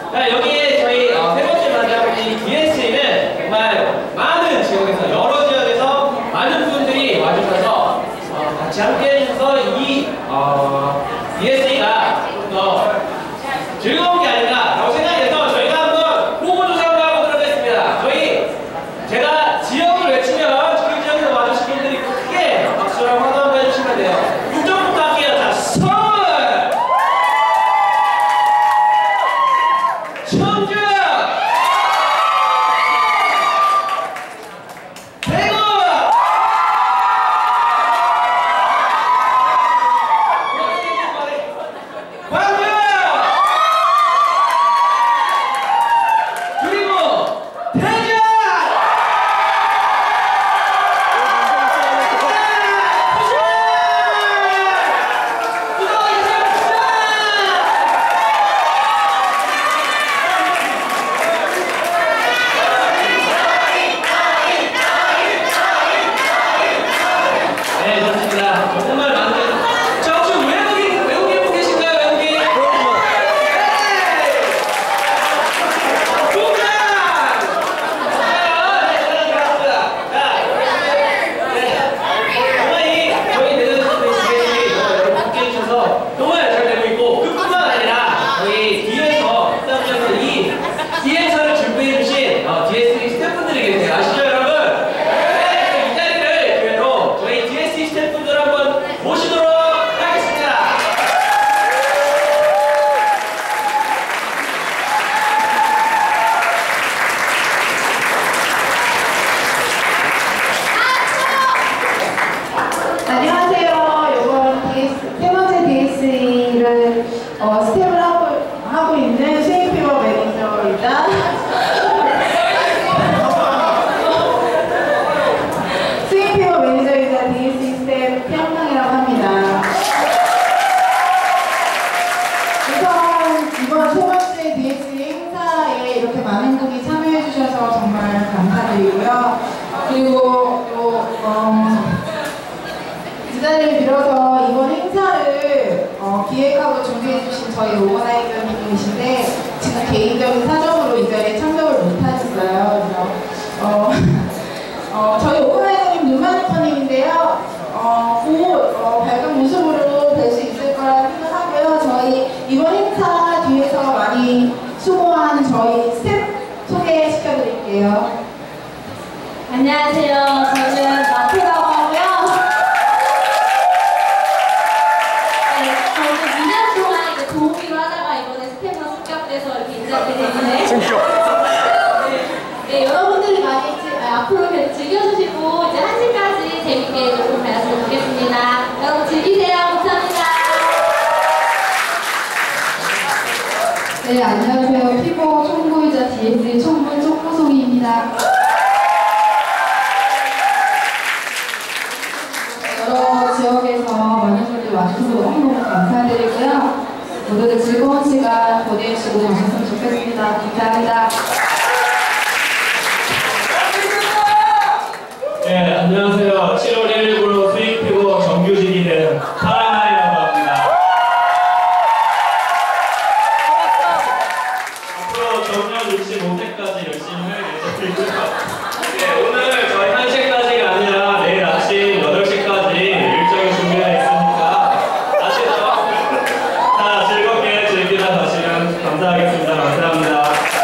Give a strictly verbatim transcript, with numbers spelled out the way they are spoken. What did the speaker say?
자, 여기에 저희 어, 세 번째 만나볼 디에스이는 정말 많은 지역에서, 여러 지역에서 많은 분들이 와주셔서 어, 같이 함께 해주셔서 이 어, 디에스이가 좀 더 즐거운 게 아닌가라고 생각이 돼서 저희가 한번 후보조사 한번 해보도록 하겠습니다. 저희 제가 지역을 외치면 그 지역에서 와주신 분들이 크게 박수랑 환호 한번 해주시면 돼요. 육 점부터 할게요. 자, 서울! 청주! 대구! 광주! 그리고 대전! 네, 좋습니다. 정말 많은. 자, 혹시 외국인, 외국인 분 계신가요, 외국인? 네! 동장! 좋아요. 네, 저는 반갑습니다. 자, 네. 정말 이, 저희 내려주신 분들이 여러분 함께 해주셔서 정말 잘 되고 있고, 그뿐만 아니라 저희 뒤에서, 스타트에서 이 디에스를 준비해주신 어, 디에스이 스태프분들이 계세요. 아시죠, 여러분? 네, 이 자리를 기회로 저희 디에스이 스태프분들 한번 모시도록 하겠습니다. 안녕하세요. 이번 디에스, 세 번째 디에스이를 어, 스텝을 하고, 하고 있는 쉐이크피버 매니저이자 쉐이크피버 매니저이자 디에스이 스텝 태영상이라고 합니다. 우선 이번 세 번째 디에스이 행사에 이렇게 많은 분이 참여해 주셔서 정말 감사드리고요. 그리고 또 어, 이 자리를 빌어서 이번 행사를 어, 기획하고 준비해주신 저희 오거나이저님이신데 지금 개인적인 사정으로 이 자리에 참석을 못하셨어요. 그래서 어, 어, 저희 오거나이저님 누마니터님인데요. 어, 곧 어, 밝은 모습으로 뵐 수 있을 거라 생각하고요. 저희 이번 행사 뒤에서 많이 수고한 저희 스텝 소개시켜드릴게요. 안녕하세요. 저는 마트라고 하고요. 네, 저는 이 년 동안 이제 도우미로 하다가 이번에 스텝으로 습격돼서 이렇게 인사드리게 됐는데 네, 여러분들이 많이 지, 아, 앞으로 계속 즐겨주시고 이제 한 시까지 재밌게 조금 배웠으면 좋겠습니다. 여러분 즐기세요. 감사합니다. 네, 안녕하세요. 피버 총무이자 디에스이 총무 총무송이입니다. 여러 지역에서 많은 분들 와주셔서 너무너무 감사드리고요. 모두들 즐거운 시간 보내시고 가셨으면 좋겠습니다. 감사합니다. 네, 안녕하세요. 칠월 일일부로 수익피고 정규직이 된 파라나이라고 합니다. 앞으로 정년 육십오 세까지 열심히 할 예정이고요. 네, 오늘 저희 한 시까지가 아니라 내일 아침 여덟 시까지 일정이 준비되어 있으니까 아시죠? 다 즐겁게 즐기다 가시면 감사하겠습니다. 감사합니다.